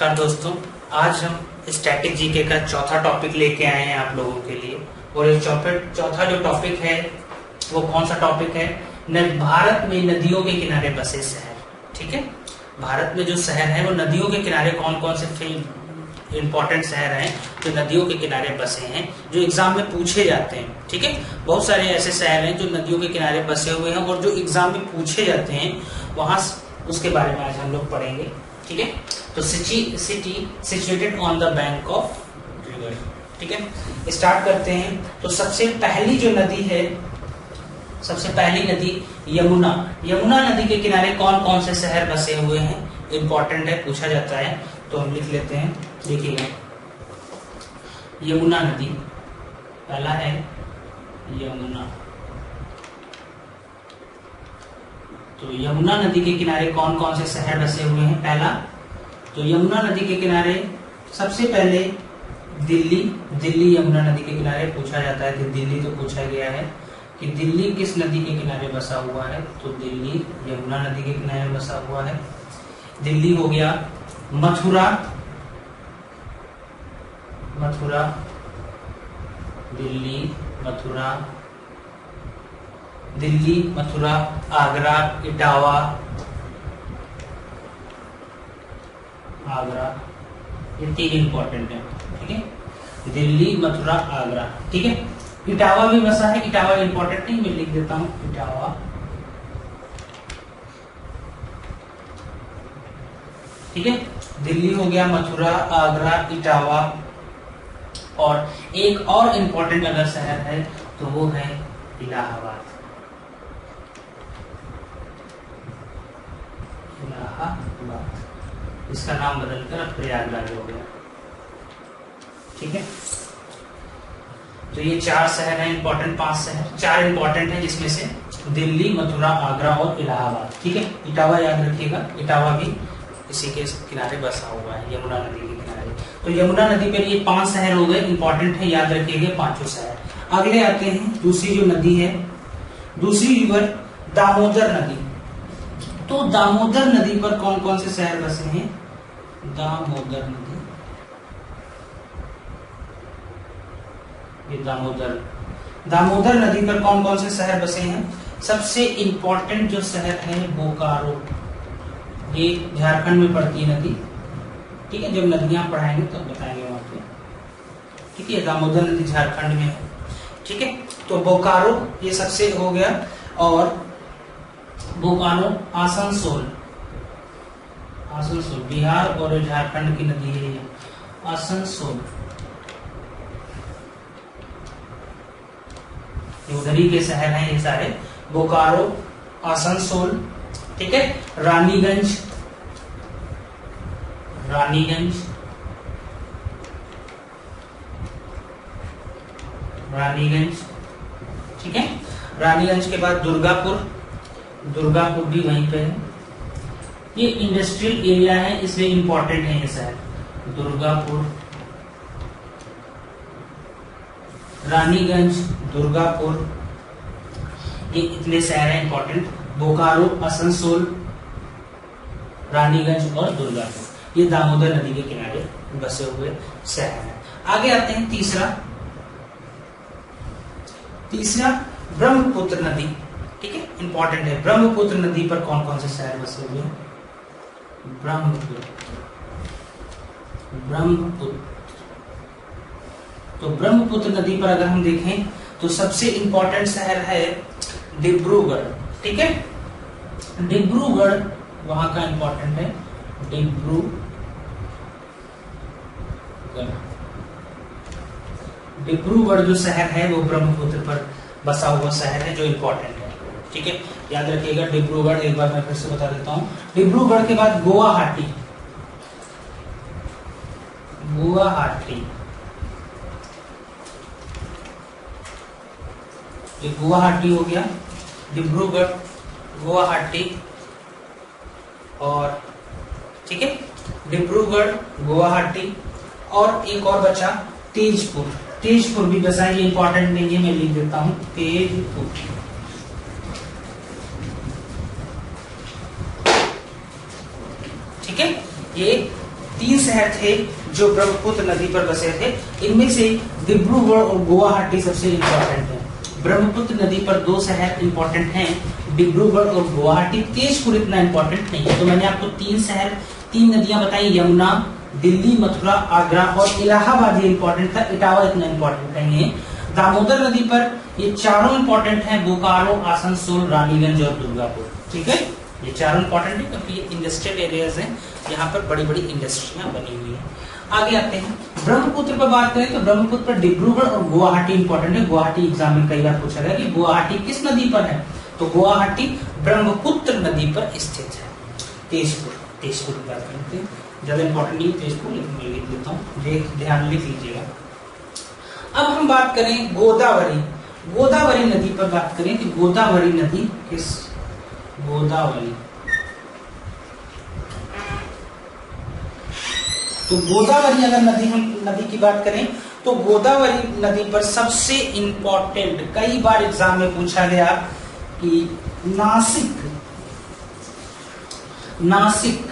नमस्कार दोस्तों, आज हम स्टैटिक जीके का चौथा टॉपिक लेके आए हैं आप लोगों के लिए। और ये चौथा जो टॉपिक है वो कौन सा टॉपिक है? भारत में नदियों के किनारे बसे शहर। ठीक है, भारत में जो शहर है वो नदियों के किनारे कौन कौन से इंपॉर्टेंट शहर हैं जो नदियों के किनारे बसे हैं, जो एग्जाम में पूछे जाते हैं। ठीक है, बहुत सारे ऐसे शहर हैं जो नदियों के किनारे बसे हुए हैं और जो एग्जाम में पूछे जाते हैं, वहां उसके बारे में आज हम लोग पढ़ेंगे। ठीक है, तो city situated on the bank of river. ठीक है, स्टार्ट करते हैं। तो सबसे पहली जो नदी है, सबसे पहली नदी यमुना। यमुना नदी के किनारे कौन कौन से शहर बसे हुए हैं, इंपॉर्टेंट है, पूछा जाता है। तो हम लिख लेते हैं, देखिएगा यमुना नदी पहला है यमुना। तो यमुना नदी के किनारे कौन कौन से शहर बसे हुए हैं? पहला तो यमुना नदी के किनारे सबसे पहले दिल्ली यमुना नदी के किनारे पूछा जाता है। कि दिल्ली तो पूछा गया है कि दिल्ली किस नदी के किनारे बसा हुआ है, तो दिल्ली यमुना नदी के किनारे बसा हुआ है। दिल्ली हो गया। मथुरा दिल्ली मथुरा आगरा ये तीन इंपॉर्टेंट है। ठीक है, दिल्ली मथुरा आगरा। ठीक है, इटावा भी बसा है। इटावा इंपॉर्टेंट नहीं, मैं लिख देता हूं इटावा। ठीक है, दिल्ली हो गया, मथुरा, आगरा, इटावा। और एक और इंपॉर्टेंट अगर शहर है तो वो है इलाहाबाद। इसका नाम बदलकर प्रयागराज हो गया। ठीक है, तो ये चार शहर हैं इंपॉर्टेंट, 5 शहर, 4 इंपॉर्टेंट हैं, जिसमें से दिल्ली, मथुरा, आगरा और इलाहाबाद। ठीक है, इटावा याद रखिएगा, इटावा भी इसी के किनारे बसा हुआ है, यमुना नदी के किनारे। तो यमुना नदी पर ये 5 शहर हो गए, इंपॉर्टेंट है, याद रखिएगा 5 शहर। अगले आते हैं दूसरी जो नदी है, दूसरी रिवर दामोदर नदी। तो दामोदर नदी पर कौन कौन से शहर बसे हैं? दामोदर नदी, ये दामोदर नदी पर कौन कौन से शहर बसे हैं? सबसे इंपॉर्टेंट जो शहर है बोकारो। ये झारखंड में पड़ती है नदी। ठीक है, जब नदियां पढ़ाएंगे तो बताएंगे वहां पे। ठीक है, दामोदर नदी झारखंड में है। ठीक है, तो बोकारो ये सबसे हो गया। और बोकारो आसनसोल बिहार और झारखंड की नदी है ये आसनसोल, उधरी के शहर हैं ये सारे, बोकारो, आसनसोल। ठीक है, रानीगंज। ठीक है, रानीगंज के बाद दुर्गापुर भी वहीं पे है। ये इंडस्ट्रियल एरिया है, इसलिए इंपॉर्टेंट है ये शहर। दुर्गापुर, रानीगंज, दुर्गापुर, ये इतने शहर हैं इंपॉर्टेंट। बोकारो, आसनसोल, रानीगंज और दुर्गापुर, ये दामोदर नदी के किनारे बसे हुए शहर हैं। आगे आते हैं तीसरा ब्रह्मपुत्र नदी। ठीक है, इंपॉर्टेंट है। ब्रह्मपुत्र नदी पर कौन कौन से शहर बसे हुए हैं? तो ब्रह्मपुत्र नदी पर अगर हम देखें तो सबसे इंपॉर्टेंट शहर है डिब्रूगढ़। ठीक है, डिब्रूगढ़ वहां का इंपॉर्टेंट है, डिब्रूगढ़ जो शहर है वो ब्रह्मपुत्र पर बसा हुआ शहर है, जो इंपॉर्टेंट है। ठीक है, याद रखिएगा डिब्रूगढ़। एक बार मैं फिर से बता देता हूं, डिब्रूगढ़ के बाद गुवाहाटी। ये गुवाहाटी हो गया, डिब्रूगढ़, गुवाहाटी। और ठीक है, डिब्रूगढ़, गुवाहाटी और एक और बचा तेजपुर भी बसा है। ये इंपॉर्टेंट नहीं है, मैं लिख देता हूं तेजपुर। ठीक है, ये 3 शहर शहर थे जो ब्रह्मपुत्र नदी पर बसे थे। इनमें से डिब्रूगढ़ और गुवाहाटी सबसे इंपॉर्टेंट है। ब्रह्मपुत्र नदी पर 2 शहर इंपॉर्टेंट हैं, डिब्रूगढ़ और गुवाहाटी। तेजपुर इतना इंपॉर्टेंट नहीं है। तो मैंने आपको 3 नदियां बताई, यमुना, दिल्ली, मथुरा, आगरा और इलाहाबाद। ये इंपॉर्टेंट था, इटावा इतना इंपॉर्टेंट नहीं है। दामोदर नदी पर ये चारों इंपॉर्टेंट हैं, बोकारो, आसनसोल, रानीगंज और दुर्गापुर। ठीक है, ये चारों इंपॉर्टेंट है क्योंकि ये इंडस्ट्रियल एरियाज हैं, यहाँ पर बड़ी बड़ी इंडस्ट्रियां बनी हुई हैं। आगे आते हैं, ब्रह्मपुत्र पर बात करें तो ब्रह्मपुत्र पर डिब्रूगढ़ और गुवाहाटी इंपॉर्टेंट है। गुवाहाटी एग्जाम में कई बार पूछा गया कि गुवाहाटी किस नदी पर है, तो गुवाहाटी ब्रह्मपुत्र नदी पर स्थित है। तेजपुर की बात करते हैं, ज्यादा इंपॉर्टेंट नहीं तेजपुर, लेकिन मैं लिख देता हूँ, ध्यान लिख लीजिएगा। अब हम बात करें गोदावरी नदी पर बात करें कि गोदावरी नदी किस, गोदावरी, तो गोदावरी अगर नदी की बात करें तो गोदावरी नदी पर सबसे इंपॉर्टेंट, कई बार एग्जाम में पूछा गया कि नासिक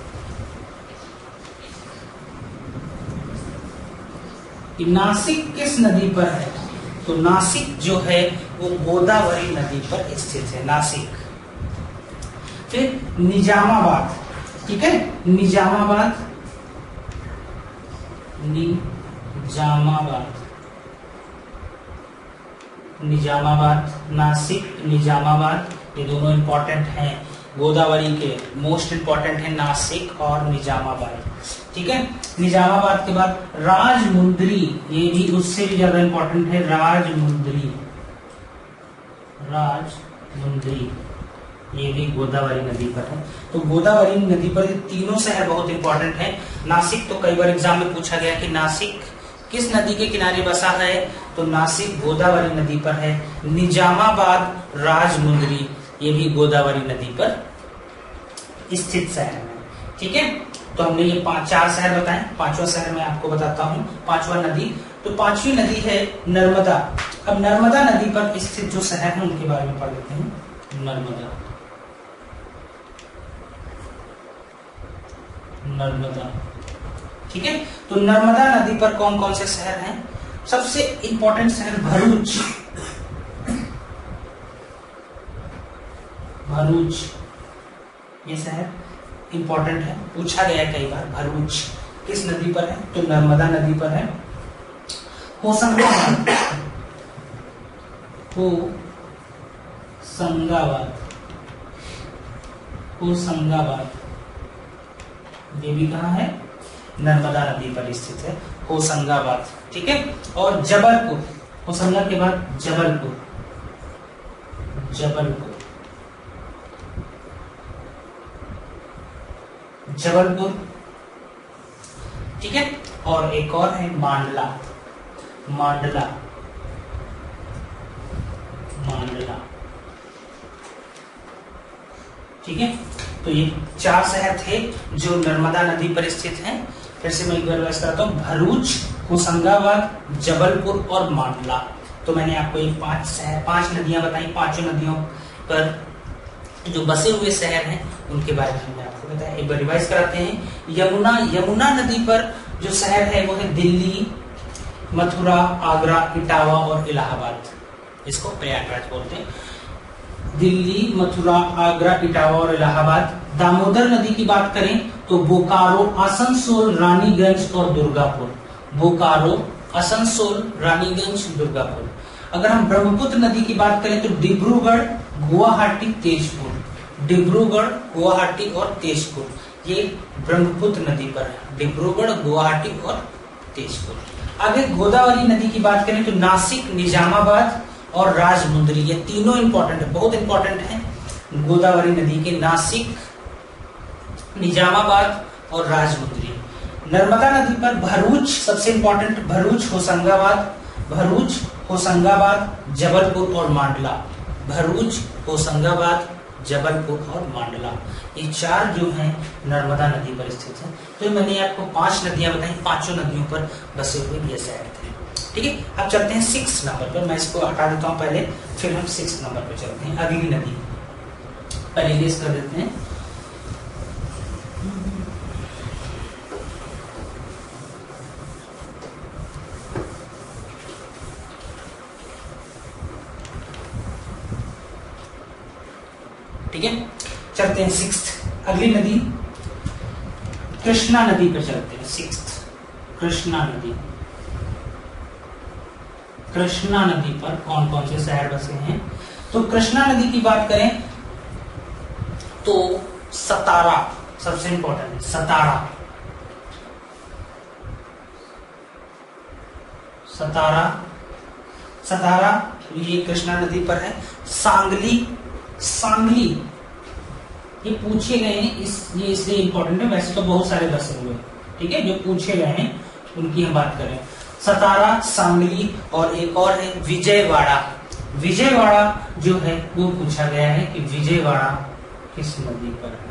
किस नदी पर है, तो नासिक जो है वो गोदावरी नदी पर स्थित है, नासिक। फिर निजामाबाद, ठीक है, निजामाबाद, नासिक, निजामाबाद, ये दोनों इंपॉर्टेंट हैं गोदावरी के। मोस्ट इंपॉर्टेंट है नासिक और निजामाबाद। ठीक है, निजामाबाद के बाद राजमुंद्री, ये भी उससे भी ज्यादा इंपॉर्टेंट है, राजमुंद्री, ये भी गोदावरी नदी पर है। तो गोदावरी नदी पर तीनों शहर बहुत इंपॉर्टेंट हैं। नासिक तो कई बार एग्जाम में पूछा गया कि नासिक किस नदी के किनारे बसा है, तो नासिक गोदावरी नदी पर है। निजामाबाद, राजमुंद्री, ये भी गोदावरी नदी पर स्थित शहर है। ठीक है, तो हमने ये 4 शहर बताए। 5वां शहर मैं आपको बताता हूँ, 5वां नदी। तो 5वीं नदी है नर्मदा। अब नर्मदा नदी पर स्थित जो शहर है उनके बारे में पढ़ लेते हैं। नर्मदा, ठीक है, तो नर्मदा नदी पर कौन कौन से शहर हैं? सबसे इंपॉर्टेंट शहर भरूच, ये शहर इंपॉर्टेंट है, पूछा गया कई बार। भरूच किस नदी पर है, तो नर्मदा नदी पर है। होशंगाबाद, ये भी कहाँ है? नर्मदा नदी पर स्थित है, होशंगाबाद। ठीक है, और जबलपुर, होशंगा के बाद जबलपुर, ठीक है, और एक और है मांडला, ठीक है। तो ये 4 शहर थे जो नर्मदा नदी पर स्थित हैं। फिर से मैं एक बार रिवाइज कराता हूँ, भरूच, होशंगाबाद, जबलपुर और मांडला। तो मैंने आपको ये 5 नदियां बताई। 5 नदियों पर जो बसे हुए शहर हैं उनके बारे में मैंने आपको बताया। एक बार रिवाइज कराते हैं। यमुना नदी पर जो शहर है वो है दिल्ली, मथुरा, आगरा, इटावा और इलाहाबाद। इसको प्रयागराज बोलते हैं। दिल्ली, मथुरा, आगरा, इटावा और इलाहाबाद। दामोदर नदी की बात करें तो बोकारो, आसनसोल, रानीगंज और दुर्गापुर। अगर हम ब्रह्मपुत्र नदी की बात करें तो डिब्रूगढ़, गुवाहाटी, तेजपुर। ये ब्रह्मपुत्र नदी पर है, डिब्रूगढ़, गुवाहाटी और तेजपुर। आगे गोदावरी नदी की बात करें तो नासिक, निजामाबाद और राजमुंद्री, ये तीनों इंपॉर्टेंट है, बहुत इंपॉर्टेंट है गोदावरी नदी के, नासिक, निजामाबाद और राजमुंद्री। नर्मदा नदी पर भरूच सबसे इंपॉर्टेंट, भरूच, होशंगाबाद, जबलपुर और मांडला। ये 4 जो हैं नर्मदा नदी पर स्थित है। तो मैंने आपको 5 नदियां बताई, 5 नदियों पर बसे हुए ये शहर थे। ठीक है, अब चलते हैं 6 नंबर पर। मैं इसको हटा देता हूं पहले, फिर हम 6 नंबर पर चलते हैं। अगली नदी पहले लिस्ट कर देते हैं। ठीक है, चलते हैं सिक्स्थ, अगली नदी कृष्णा नदी पर चलते हैं। सिक्स्थ, कृष्णा नदी। कृष्णा नदी पर कौन कौन से शहर बसे हैं? तो कृष्णा नदी की बात करें तो सतारा सबसे इंपॉर्टेंट है। सतारा, सतारा, सतारा ये कृष्णा नदी पर है। सांगली, सांगली ये पूछे गए हैं, ये इसलिए इंपॉर्टेंट है, वैसे तो बहुत सारे बसे हुए, ठीक है, जो पूछे गए हैं उनकी हम बात करें। सतारा, सांगली और एक और है विजयवाड़ा। विजयवाड़ा जो है वो पूछा गया है कि विजयवाड़ा किस नदी पर है?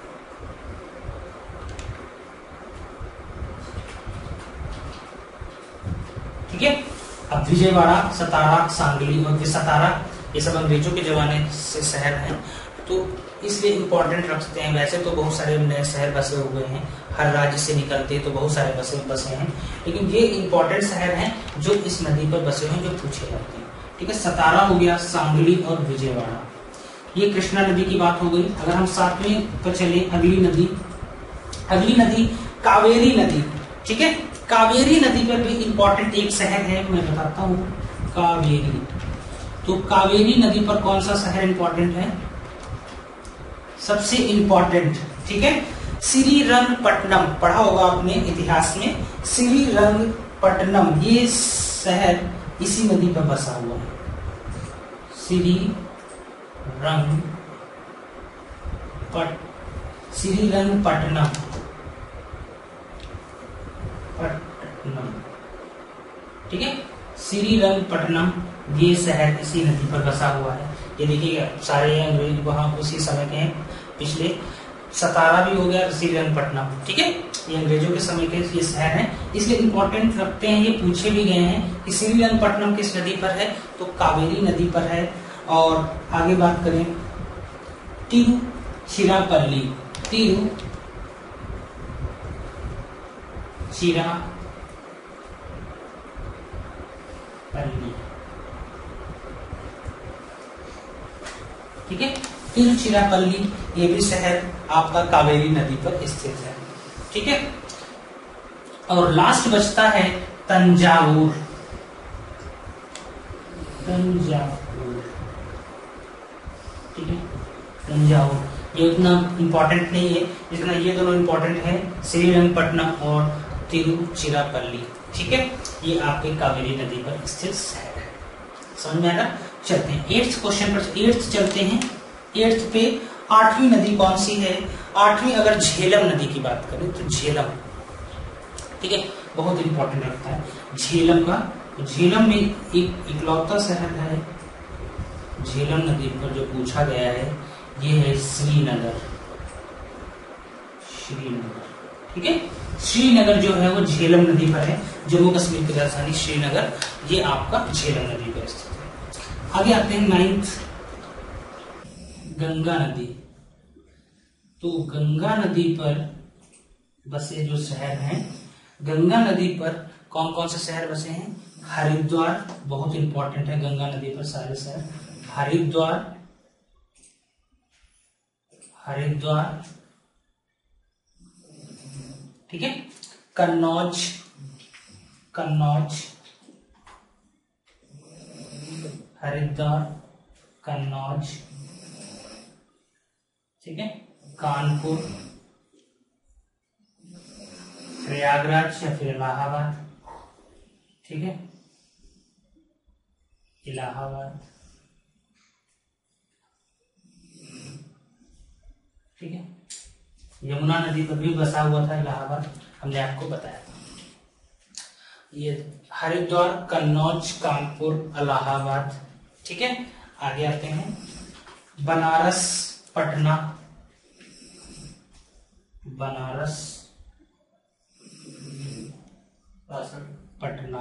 ठीक है, अब विजयवाड़ा, सतारा, सांगली और सतारा ये सब अंग्रेजों के जमाने से शहर हैं, तो इसलिए इंपॉर्टेंट रखते हैं। वैसे तो बहुत सारे नए शहर बसे हुए हैं, हर राज्य से निकलते तो बहुत सारे बसे हैं, लेकिन ये इंपॉर्टेंट शहर हैं जो इस नदी पर बसे हुए हैं, जो पूछे जाते हैं। ठीक है, सतारा हो गया, सांगली और विजयवाड़ा, ये कृष्णा नदी की बात हो गई। अगर हम सातवें पर चले, अगली नदी, अगली नदी कावेरी नदी। ठीक है, कावेरी नदी पर भी इंपॉर्टेंट एक शहर है, मैं बताता हूँ, कावेरी। तो कावेरी नदी पर कौन सा शहर इंपॉर्टेंट है? सबसे इंपॉर्टेंट, ठीक है, श्रीरंगपट्टनम, पढ़ा होगा आपने इतिहास में, श्रीरंगपट्टनम ये शहर इसी नदी पर बसा हुआ है। श्रीरंगपट्टनम, ठीक है, श्रीरंगपट्टनम ये शहर इसी नदी पर बसा हुआ है। ये देखिए सारे अंग्रेज वहां उसी समय के हैं, पिछले सतारा भी हो गया, श्रीरंगपट्टनम, ठीक है, ये अंग्रेजों के समय के ये शहर हैं, इसलिए इंपॉर्टेंट रखते हैं। ये पूछे भी गए हैं कि श्रीरंगपट्टनम किस नदी पर है, तो कावेरी नदी पर है। और आगे बात करें तिरुचिरापल्ली, तिरुचिरापल्ली, ठीक है, तिरुचिरापल्ली ये भी शहर आपका कावेरी नदी पर स्थित है। ठीक है, और लास्ट बचता है तंजावुर। तंजावुर, ठीक है, तंजावुर ये उतना इंपॉर्टेंट नहीं है जितना ये दोनों इंपॉर्टेंट है, श्रीरंगपट्टनम और तिरुचिरापल्ली। ठीक है, ये आपके कावेरी नदी पर स्थित शहर है। समझ में आएगा? चलते हैं 8th क्वेश्चन पर, 8th चलते हैं। 8th पे 8वीं नदी कौन सी है? 8वीं अगर झेलम नदी की बात करें तो झेलम, ठीक है, बहुत इंपॉर्टेंट लगता है झेलम का। झेलम में एक इकलौता शहर है झेलम नदी पर जो पूछा गया है, ये है श्रीनगर। श्रीनगर, ठीक है, श्रीनगर जो है वो झेलम नदी पर है, जम्मू कश्मीर की राजधानी श्रीनगर, ये आपका झेलम नदी पर स्थित है। आगे आते हैं 9th, गंगा नदी। तो गंगा नदी पर बसे जो शहर हैं, गंगा नदी पर कौन कौन से शहर बसे हैं? हरिद्वार, बहुत इंपॉर्टेंट है गंगा नदी पर सारे शहर। हरिद्वार, ठीक है, कन्नौज, हरिद्वार, कन्नौज, ठीक है, कानपुर, प्रयागराज या फिर इलाहाबाद, ठीक है, इलाहाबाद, ठीक है, यमुना नदी पर भी बसा हुआ था इलाहाबाद, हमने आपको बताया था। ये हरिद्वार, कन्नौज, कानपुर, इलाहाबाद, ठीक है। आगे आते हैं बनारस, पटना, पटना,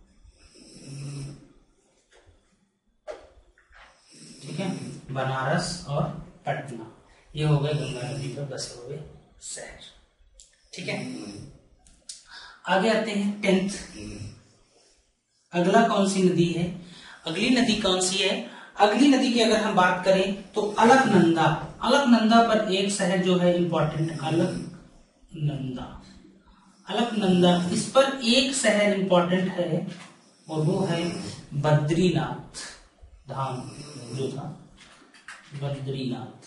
ठीक है, बनारस और पटना, ये हो गए गंगा नदी पर बसे हुए शहर। ठीक है, आगे आते हैं 10th। अगला कौन सी नदी है? अगली नदी कौन सी है? अगली नदी की अगर हम बात करें तो अलकनंदा। अलकनंदा पर एक शहर जो है इंपॉर्टेंट, अलकनंदा। अलकनंदा, इस पर एक शहर इंपॉर्टेंट है और वो है बद्रीनाथ धाम जो था, बद्रीनाथ।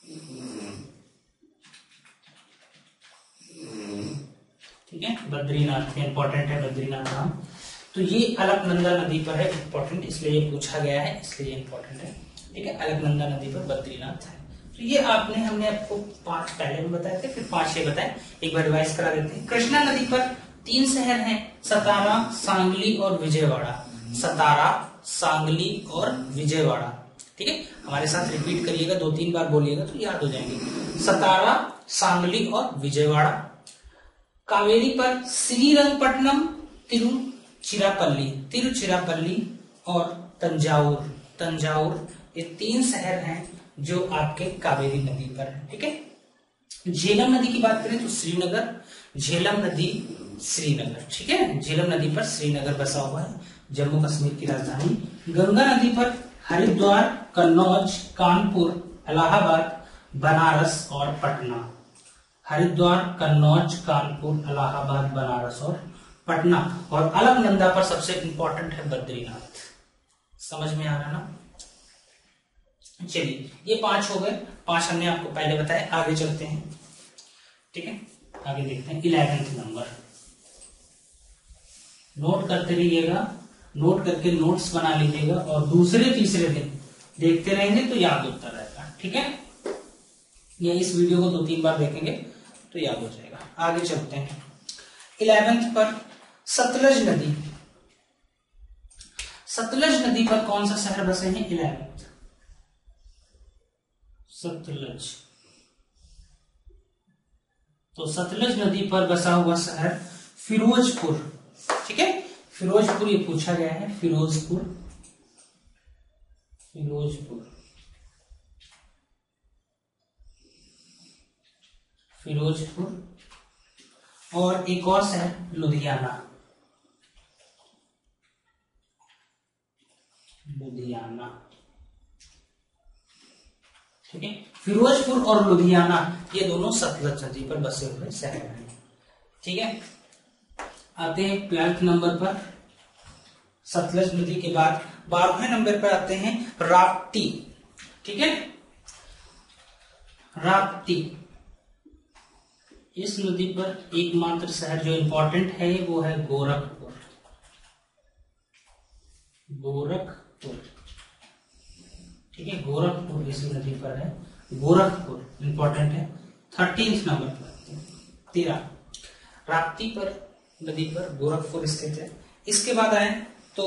ठीक है, बद्रीनाथ इंपॉर्टेंट है, बद्रीनाथ धाम। तो ये अलकनंदा नदी पर है, इंपॉर्टेंट इसलिए ये पूछा गया है, इसलिए इंपॉर्टेंट है। ठीक है, अलकनंदा नदी पर बद्रीनाथ है। तो ये हमने आपको 5 पहले में बताए थे, फिर 5 ये बताए, एक बार रिवाइज करा देते हैं। कृष्णा नदी पर 3 शहर हैं, सतारा, सांगली और विजयवाड़ा। सतारा, सांगली और विजयवाड़ा। ठीक है, हमारे साथ रिपीट करिएगा, 2-3 बार बोलिएगा तो याद हो जाएंगे। सतारा, सांगली और विजयवाड़ा। कावेरी पर श्रीरंगपट्टनम, तिरुचिरापल्ली, तिरुचिरापल्ली और तंजाउर, तंजाउर, ये 3 शहर हैं जो आपके कावेरी नदी पर है। ठीक है, झेलम नदी की बात करें तो श्रीनगर, झेलम नदी श्रीनगर। ठीक है, झेलम नदी पर श्रीनगर बसा हुआ है, जम्मू कश्मीर की राजधानी। गंगा नदी पर हरिद्वार, कन्नौज, कानपुर, इलाहाबाद, बनारस और पटना। हरिद्वार, कन्नौज, कानपुर, इलाहाबाद, बनारस और पटना। और अलकनंदा पर सबसे इंपॉर्टेंट है बद्रीनाथ। समझ में आ रहा ना? चलिए, ये 5 हो गए, 5 हमने आपको पहले बताए। आगे चलते हैं। ठीक है, आगे देखते हैं 11th नंबर। नोट करते रहिएगा, नोट करके नोट्स बना लीजिएगा और दूसरे तीसरे दिन देखते रहेंगे तो याद होता रहेगा। ठीक है, या इस वीडियो को 2-3 बार देखेंगे तो याद हो जाएगा। आगे चलते हैं 11th पर सतलज नदी। सतलज नदी पर कौन सा शहर बसे हैं? 11th सतलज। तो सतलज नदी पर बसा हुआ शहर फिरोजपुर। ठीक है, फिरोजपुर ये पूछा गया है, फिरोजपुर, फिरोजपुर, फिरोजपुर। और एक और शहर लुधियाना, लुधियाना। ठीक है, फिरोजपुर और लुधियाना ये दोनों सतलज नदी पर बसे हुए शहर हैं। ठीक है, आते हैं 12th नंबर पर। सतलज नदी के बाद 12वें नंबर पर आते हैं राप्ती। ठीक है, राप्ती। इस नदी पर एकमात्र शहर जो इंपॉर्टेंट है वो है गोरखपुर, गोरखपुर। ठीक है, गोरखपुर इस नदी पर है, गोरखपुर इंपॉर्टेंट है। 13th नंबर पर 13 राप्ती पर नदी पर गोरखपुर स्थित है। इसके बाद आए तो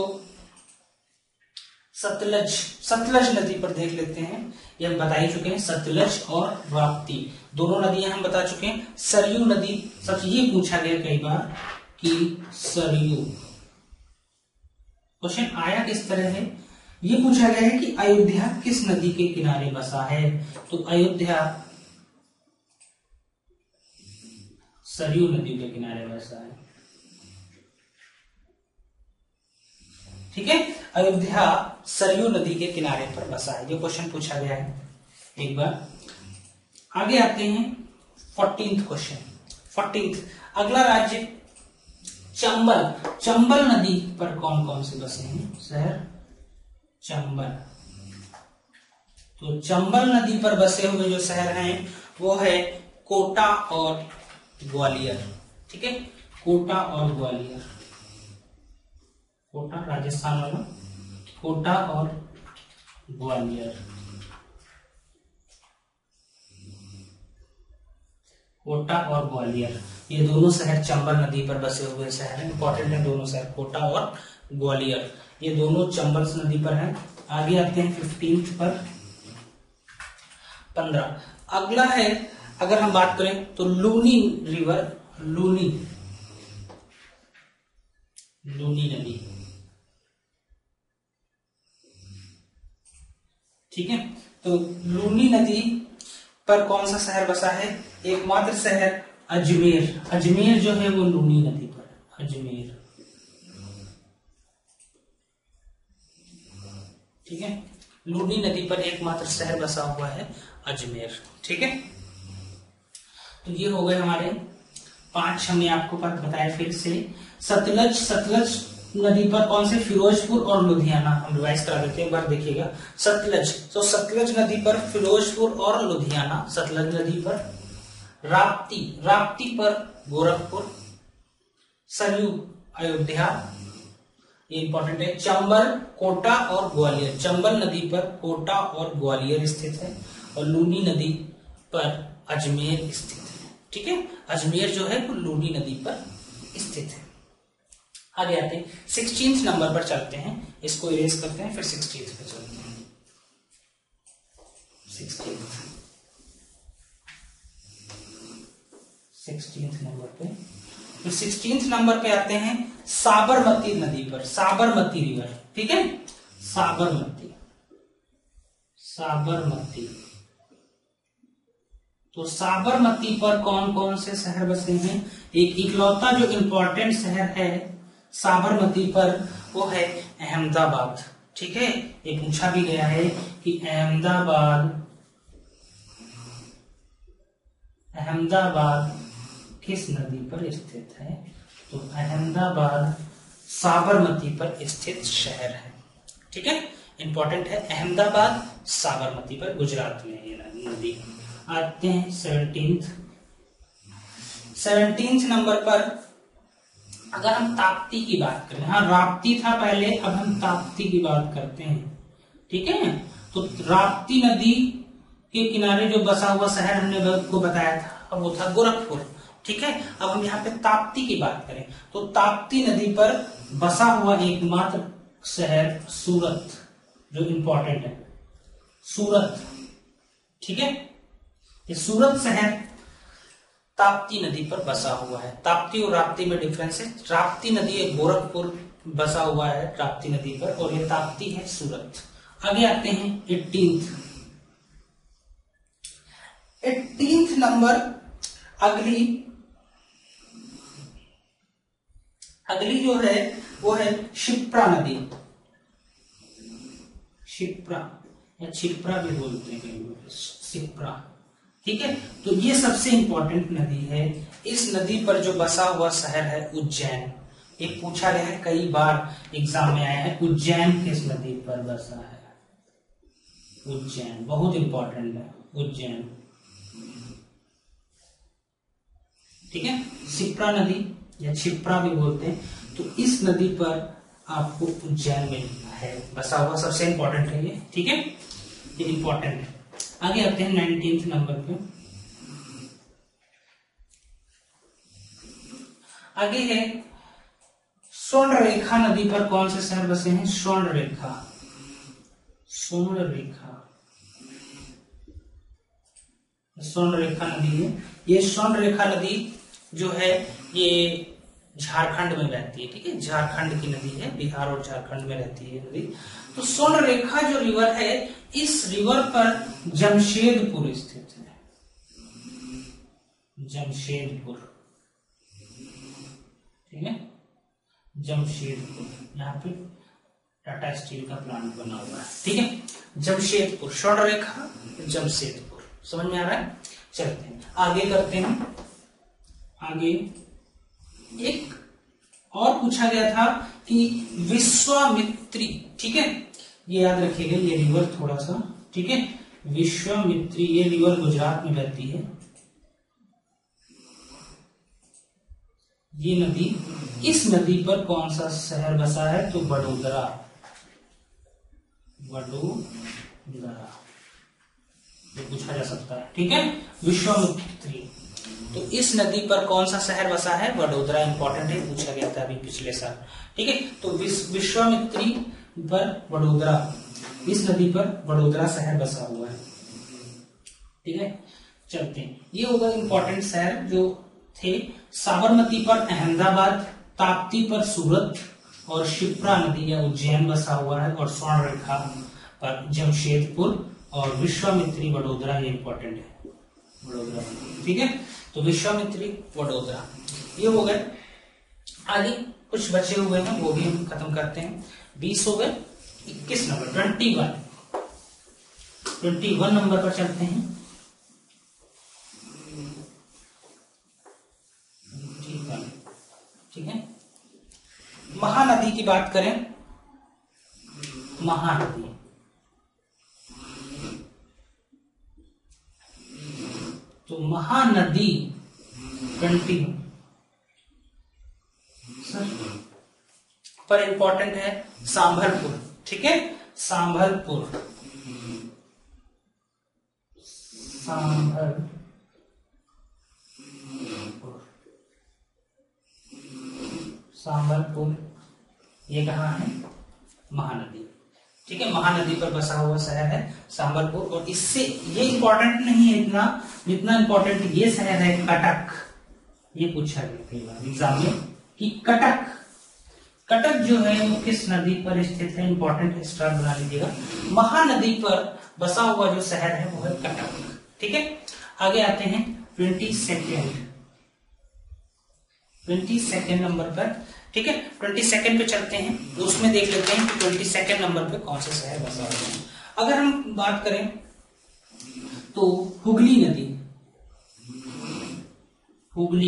सतलज, सतलज नदी पर देख लेते हैं। ये हम बता ही चुके हैं, सतलज और राप्ती दोनों नदियां हम बता चुके हैं। सरयू नदी, सबसे ये पूछा गया कई बार कि सरयू, क्वेश्चन आया किस तरह है, ये पूछा गया है कि अयोध्या किस नदी के किनारे बसा है? तो अयोध्या सरयू नदी के किनारे बसा है। ठीक है, अयोध्या सरयू नदी के किनारे पर बसा है, ये क्वेश्चन पूछा गया है एक बार। आगे आते हैं 14th क्वेश्चन। 14th, अगला राज्य चंबल। चंबल नदी पर कौन कौन से बसे हैं शहर? चंबल। तो चंबल नदी पर बसे हुए जो शहर हैं वो है कोटा और ग्वालियर। ठीक है, कोटा और ग्वालियर, कोटा राजस्थान वाला, कोटा और ग्वालियर, कोटा और ग्वालियर ये दोनों शहर चंबल नदी पर बसे हुए शहर हैं। इंपॉर्टेंट है दोनों शहर, कोटा और ग्वालियर, ये दोनों चंबल नदी पर हैं। आगे आते हैं 15th पर 15। अगला है, अगर हम बात करें तो लूनी रिवर, लूनी, लूनी नदी। ठीक है, तो लूनी नदी पर कौन सा शहर बसा है? एकमात्र शहर अजमेर। अजमेर जो है वो लूनी नदी पर है, अजमेर। ठीक है, लूनी नदी पर एकमात्र शहर बसा हुआ है अजमेर। ठीक है, तो ये हो गए हमारे 5 हमने आपको बताया। फिर से सतलज नदी पर कौन से, फिरोजपुर और लुधियाना। हम रिवाइज करा देते हैं, एक बार देखिएगा। सतलज, तो सतलज नदी पर फिरोजपुर और लुधियाना। सतलज नदी पर राप्ती पर गोरखपुर। सरयू अयोध्या, ये इंपॉर्टेंट है। चंबल, कोटा और ग्वालियर। चंबल नदी पर कोटा और ग्वालियर स्थित है। और लूनी नदी पर अजमेर स्थित है। ठीक है, अजमेर जो है वो लूनी नदी पर स्थित है। आगे आते हैं 16 नंबर पर चलते हैं, इसको इरेज करते हैं, फिर 16 पे चलते हैं। 16 नंबर पे, तो 16 नंबर पे आते हैं साबरमती नदी पर, साबरमती रिवर। ठीक है, साबरमती, तो साबरमती पर कौन कौन से शहर बसे हैं? एक इकलौता जो इंपॉर्टेंट शहर है साबरमती पर वो है अहमदाबाद। ठीक है, ये पूछा भी गया है कि अहमदाबाद किस नदी पर स्थित है? तो अहमदाबाद साबरमती पर स्थित शहर है। ठीक है, इंपॉर्टेंट है, अहमदाबाद साबरमती पर, गुजरात में ये नदी। आते हैं 17 नंबर पर, अगर हम ताप्ती की बात करें, हाँ राप्ती था पहले, अब हम ताप्ती की बात करते हैं। ठीक है, तो राप्ती नदी के किनारे जो बसा हुआ शहर हमने आपको बताया था, वो था गोरखपुर। ठीक है, अब हम यहाँ पे ताप्ती की बात करें तो ताप्ती नदी पर बसा हुआ एकमात्र शहर सूरत, जो इंपॉर्टेंट है, सूरत। ठीक है, ये सूरत शहर ताप्ती नदी पर बसा हुआ है। ताप्ती और राप्ती में डिफरेंस है, राप्ती नदी एक गोरखपुर बसा हुआ है राप्ती नदी पर, और ये ताप्ती है सूरत। आगे आते हैं 18th नंबर, अगली जो है वो है शिप्रा नदी, शिप्रा या छिप्रा भी बोलते हैं कई लोग, शिप्रा। ठीक है, तो ये सबसे इंपॉर्टेंट नदी है। इस नदी पर जो बसा हुआ शहर है उज्जैन। ये पूछा गया है, कई बार एग्जाम में आया है, उज्जैन किस नदी पर बसा है? उज्जैन, बहुत इंपॉर्टेंट है उज्जैन। ठीक है, शिप्रा नदी या छिप्रा भी बोलते हैं, तो इस नदी पर आपको उज्जैन में है बसा हुआ, सबसे इंपॉर्टेंट है ये। ठीक है, ये इंपॉर्टेंट है। आगे आते हैं 19th नंबर पे, आगे है स्वर्णरेखा नदी पर कौन से शहर बसे हैं? स्वर्णरेखा नदी है। ये स्वर्णरेखा नदी जो है ये झारखंड में रहती है। ठीक है, झारखंड की नदी है, बिहार और झारखंड में रहती है नदी। तो स्वर्णरेखा जो रिवर है, इस रिवर पर जमशेदपुर स्थित है, जमशेदपुर। ठीक है, जमशेदपुर, यहाँ पे टाटा स्टील का प्लांट बना हुआ है। ठीक है, जमशेदपुर, स्वर्णरेखा जमशेदपुर, समझ में आ रहा है? चलते हैं आगे, करते हैं आगे। एक और पूछा गया था कि विश्वामित्री, ठीक है, ये याद रखिएगा, ये रिवर थोड़ा सा, ठीक है, विश्वामित्री, ये रिवर गुजरात में बहती है। ये नदी, इस नदी पर कौन सा शहर बसा है? तो वडोदरा, ये पूछा जा सकता है। ठीक है, विश्वामित्री, तो इस नदी पर कौन सा शहर बसा है? वडोदरा, इंपॉर्टेंट है, पूछा गया था अभी पिछले साल। ठीक है, तो विश्वामित्री पर वडोदरा, इस नदी पर वडोदरा शहर बसा हुआ है। ठीक है, चलते हैं, ये होगा इंपॉर्टेंट शहर जो थे। साबरमती पर अहमदाबाद, ताप्ती पर सूरत और शिप्रा नदी या उज्जैन बसा हुआ है, और स्वर्णरेखा पर जमशेदपुर और विश्वामित्री वडोदरा, ये इंपॉर्टेंट है, वडोदरा। ठीक है, तो विश्वामित्री वडोदरा ये हो गए। आगे कुछ बचे हुए हैं, वो भी हम खत्म करते हैं। 20 हो गए। 21 नंबर 21, 21 नंबर पर चलते हैं। ठीक है, महानदी की बात करें, महानदी, तो महानदी 20 पर इंपॉर्टेंट है सांभरपुर। ठीक है, सांभरपुर, सांभरपुर, सांभरपुर ये कहाँ है? महानदी। ठीक है, महानदी पर बसा हुआ शहर है सांभरपुर। और इससे ये इंपॉर्टेंट नहीं है इतना जितना इंपॉर्टेंट ये शहर है कटक। ये पूछा गया कई बार एग्जाम में कि कटक, कटक जो है वो किस नदी पर स्थित है? इंपॉर्टेंट है, स्टार बना लीजिएगा। महानदी पर बसा हुआ जो शहर है वो है कटक। ठीक है, आगे आते हैं 22 नंबर पर। ठीक है, 22 पे चलते हैं, तो उसमें देख लेते हैं कि 22 नंबर पे कौन सा शहर बसा हुआ है। अगर हम बात करें तो हुगली नदी, हुगली,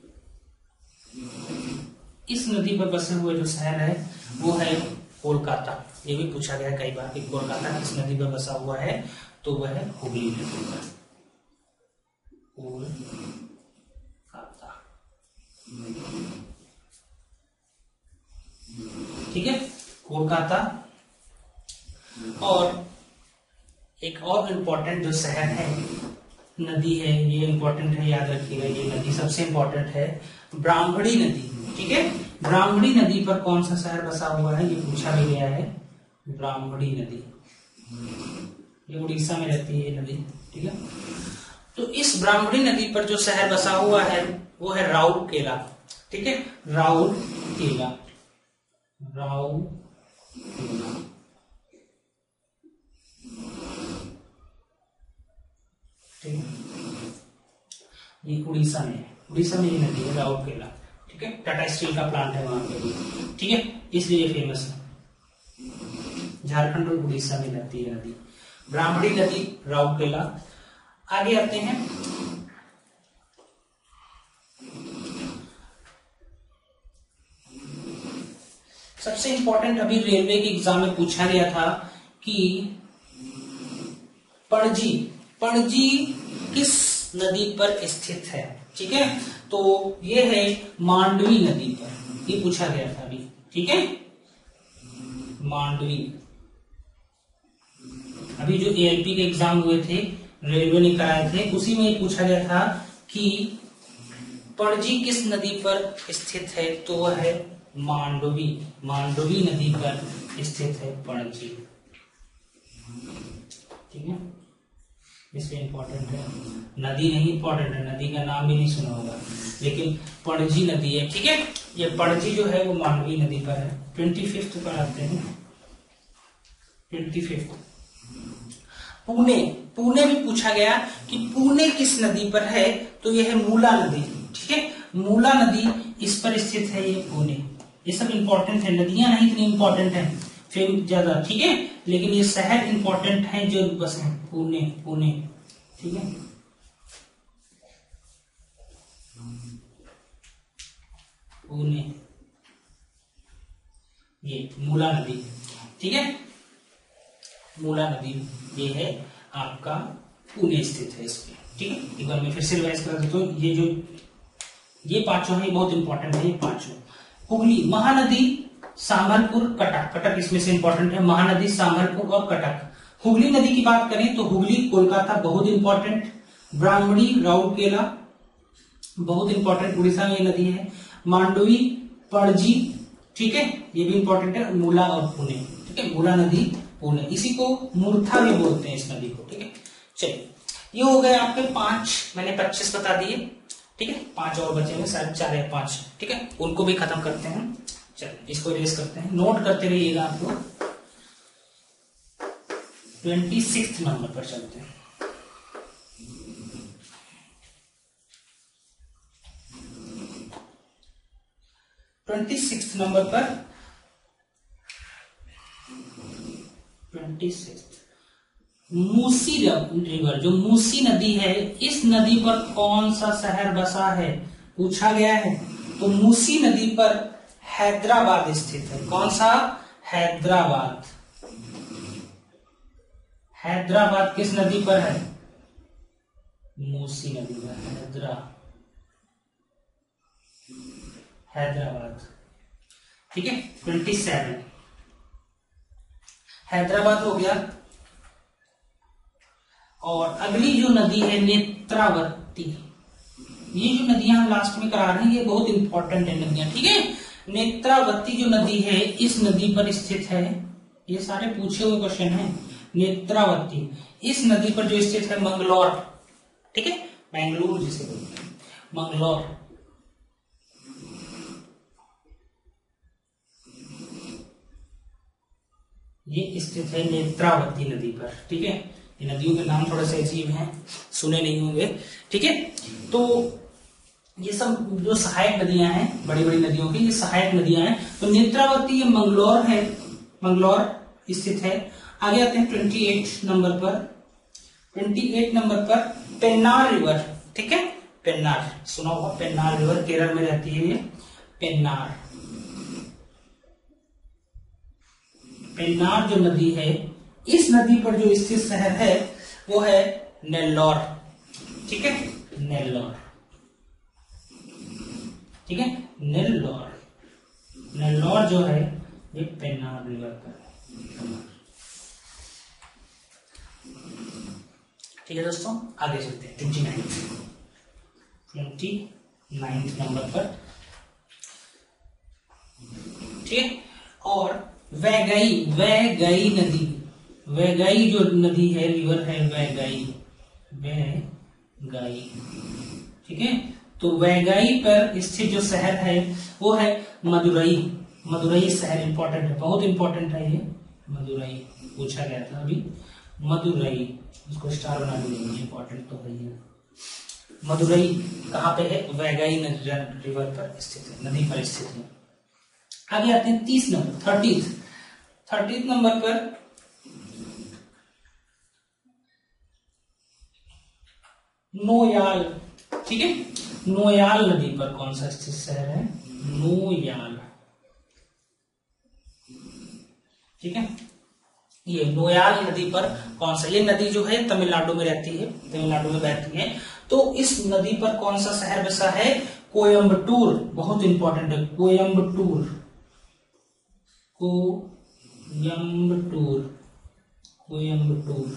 इस नदी पर बसे हुए जो शहर है वो है कोलकाता। ये भी पूछा गया कई बार कि कोलकाता किस नदी पर बसा हुआ है, तो वह है हुगली नदी पर, कोलकाता। ठीक है, कोलकाता। और एक और इम्पोर्टेंट जो शहर है, नदी है, ये इम्पोर्टेंट है, याद रखिएगा, ये नदी सबसे इम्पोर्टेंट है, ब्राह्मणी नदी। ठीक है, ब्राह्मणी नदी पर कौन सा शहर बसा हुआ है, ये पूछा भी गया है। ब्राह्मणी नदी, ये उड़ीसा में रहती है ये नदी। ठीक है, तो इस ब्राह्मणी नदी पर जो शहर बसा हुआ है वो है राउरकेला। ठीक है, राउरकेला, राउरकेला। ठीक है, ये उड़ीसा में है, उड़ीसा में ये नदी है राउरकेला। ठीक है, टाटा स्टील का प्लांट है वहां पे। ठीक है, इसलिए ये फेमस है। झारखंड और उड़ीसा में लगती है नदी, ब्राह्मणी नदी, राउरकेला। आगे आते हैं सबसे इंपॉर्टेंट, अभी रेलवे के एग्जाम में पूछा गया था कि पणजी, पणजी किस नदी पर स्थित है। ठीक है, तो ये है मांडवी नदी पर, ये पूछा गया था अभी। ठीक है, मांडवी, अभी जो एएलपी के एग्जाम हुए थे, रेलवे ने कराए थे, उसी में पूछा गया था कि पणजी किस नदी पर स्थित है, तो वह है मांडवी, मांडवी नदी पर स्थित है पणजी। ठीक है, इसलिए इंपॉर्टेंट है, नदी नहीं इंपॉर्टेंट है, नदी का नाम भी नहीं सुना होगा, लेकिन पणजी नदी है। ठीक है, ये पणजी जो है वो मांडवी नदी पर है। 25 पर आते हैं, 25 पुणे, पुणे भी पूछा गया कि पुणे किस नदी पर है, तो यह है मूला नदी। ठीक है, मूला नदी इस पर स्थित है, ये पुणे। ये सब इंपॉर्टेंट है, नदियां नहीं इतनी इंपॉर्टेंट है फिर ज्यादा। ठीक है, लेकिन ये शहर इंपॉर्टेंट है जो बस है, पुणे, पुणे। ठीक है, पुणे, ये मूला नदी। ठीक है, मूला नदी ये है आपका पुणे स्थित है इसमें। ठीक है, एक बार मैं फिर से रिवाइज कर देता हूँ, ये जो ये पांचों है बहुत इंपॉर्टेंट है, ये पांचों। हुगली, महानदी, सांभरपुर, कटक, कटक इसमें से इंपॉर्टेंट है, महानदी, सांभरपुर और कटक। हुगली नदी की बात करें तो हुगली कोलकाता बहुत इंपॉर्टेंट, ब्राह्मणी राउरकेला बहुत इंपॉर्टेंट, उड़ीसा में ये नदी है, मांडवी, पणजी, ठीक है, ये भी इंपॉर्टेंट है, मूला और पुणे। ठीक है, मूला नदी, पुणे, इसी को मूर्था भी बोलते हैं इस नदी को। ठीक है, चलिए ये हो गए आपके 5, मैंने 25 बता दिए। ठीक है, 5 और बचे हैं, शायद 4 या 5। ठीक है, उनको भी खत्म करते हैं। चलिए इसको रेस करते हैं, नोट करते रहिएगा आप लोग। 26 नंबर पर चलते हैं। नंबर पर 26 मूसी रिवर, जो मूसी नदी है, इस नदी पर कौन सा शहर बसा है, पूछा गया है। तो मूसी नदी पर हैदराबाद स्थित है। कौन सा? हैदराबाद। हैदराबाद किस नदी पर है? मूसी नदी पर हैदराबाद। ठीक है, 27 हैदराबाद हो गया। और अगली जो नदी है नेत्रावती। ये जो नदियां हम लास्ट में करा रहे हैं ये बहुत इंपॉर्टेंट है नदियां। ठीक है, नेत्रावती जो नदी है इस नदी पर स्थित है। ये सारे पूछे हुए क्वेश्चन हैं। नेत्रावती इस नदी पर जो स्थित है मंगलौर। ठीक है, मैंगलोर जिसे बोलते हैं, मंगलौर। ये स्थित है नेत्रावती नदी पर। ठीक है, ये नदियों के नाम थोड़े से अजीब हैं, सुने नहीं होंगे। ठीक है, तो ये सब जो सहायक नदियां हैं, बड़ी बड़ी नदियों की ये सहायक नदियां हैं। तो नेत्रावती ये मंगलौर है, मंगलौर स्थित है। आगे आते हैं 28 नंबर पर। 28 नंबर पर पेन्नार रिवर। ठीक है, पेन्नार सुना होगा, पेन्नार रिवर केरल में रहती है ये पेन्नार। पेन्नार जो नदी है इस नदी पर जो स्थित शहर है वो है नेल्लौर। ठीक है, नेल्लौर। ठीक है, नेल्लौर। नेल्लौर जो है ये पेन्नार रिवर पर है। ठीक है दोस्तों, आगे चलते हैं 29 नंबर पर। ठीक है, और वैगई नदी, वैगई जो नदी है रिवर है वैगई। ठीक है, तो वैगई पर स्थित जो शहर है वो है मदुरई। मदुरई शहर इंपॉर्टेंट है, बहुत इंपॉर्टेंट है ये मदुरई, पूछा गया था अभी। मदुरई, उसको स्टार बना दीजिए, इंपॉर्टेंट तो है ये। मदुरई कहाँ पे है? वैगई रिवर पर स्थित है, नदी पर स्थित है। आगे आते हैं 30 नंबर 30 नंबर पर नोयाल। ठीक है, नोयाल नदी पर कौन सा स्थित शहर है? नोयाल। ठीक है, ये नोयाल नदी पर कौन सा, ये नदी जो है तमिलनाडु में रहती है, तमिलनाडु में बहती है। तो इस नदी पर कौन सा शहर बसा है? कोयम्बटूर। बहुत इंपॉर्टेंट है, कोयम्बटूर। कोयम्बटूर, कोयम्बटूर।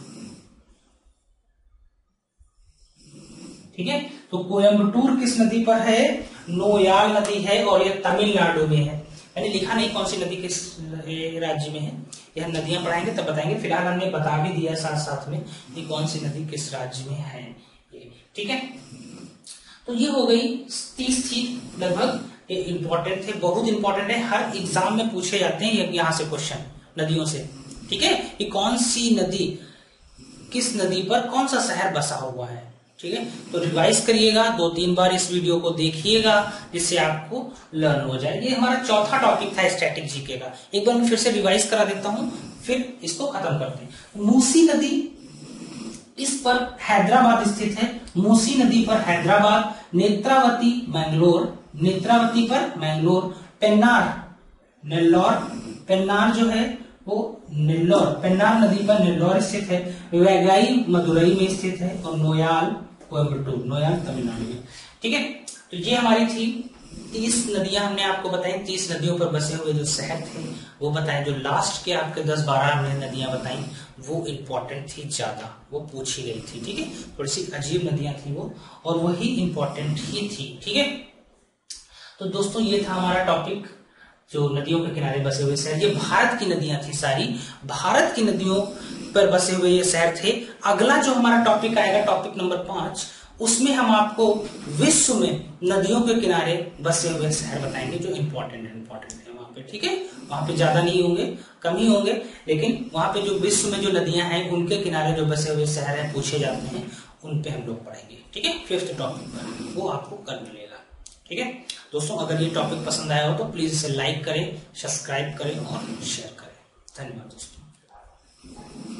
ठीक है, तो कोयम्बटूर किस नदी पर है? नोयाल नदी है, और यह तमिलनाडु में है। मैंने लिखा नहीं कौन सी नदी किस राज्य में है, यह नदियां पढ़ाएंगे तब बताएंगे। फिलहाल हमने बता भी दिया साथ साथ में कि कौन सी नदी किस राज्य में है ये। ठीक है, तो ये हो गई 30 थी लगभग, ये इंपॉर्टेंट थे, बहुत इंपॉर्टेंट है, हर एग्जाम में पूछे जाते हैं यहाँ से क्वेश्चन नदियों से। ठीक है, कि कौन सी नदी, किस नदी पर कौन सा शहर बसा हुआ है। ठीक है, तो रिवाइज करिएगा, 2-3 बार इस वीडियो को देखिएगा जिससे आपको लर्न हो जाए। ये हमारा चौथा टॉपिक था स्टैटिक जीके का। एक बार मैं फिर से रिवाइज करा देता हूं, फिर इसको खत्म करते हैं। मूसी नदी इस पर हैदराबाद स्थित है। मूसी नदी पर हैदराबाद। नेत्रावती मैंगलोर, नेत्रावती पर मैंगलोर। पेन्नार नेल्लौर, पेन्नार जो है वो नेल्लौर, पेन्नार नदी पर नेल्लौर स्थित है। वैगई मदुरई में स्थित है, और नोयाल कोयम्बटूर, नोयाल तमिलनाडु में। ठीक है, तो ये हमारी थी 30 नदियां हमने आपको बताई। 30 नदियों पर बसे हुए जो शहर थे वो बताए। जो लास्ट के आपके 10-12 हमने नदियां बताई वो इंपॉर्टेंट थी ज्यादा, वो पूछी गई थी। ठीक है, थोड़ी सी अजीब नदियां थी वो, और वही इंपॉर्टेंट ही थी। ठीक है, तो दोस्तों ये था हमारा टॉपिक, जो नदियों के किनारे बसे हुए शहर। ये भारत की नदियां थी सारी, भारत की नदियों पर बसे हुए ये शहर थे। अगला जो हमारा टॉपिक आएगा, टॉपिक नंबर 5, उसमें हम आपको विश्व में नदियों के किनारे बसे हुए शहर बताएंगे जो इंपॉर्टेंट है वहां पे। ठीक है, वहां पे ज्यादा नहीं होंगे, कम ही होंगे, लेकिन वहां पे जो विश्व में जो नदियां हैं उनके किनारे जो बसे हुए शहर हैं पूछे जाते हैं, उन पे हम लोग पढ़ेंगे। ठीक है, 5th टॉपिक पर, वो आपको कल मिलेगा। ठीक है दोस्तों, अगर ये टॉपिक पसंद आया हो तो प्लीज इसे लाइक करें, सब्सक्राइब करें और शेयर करें। धन्यवाद दोस्तों।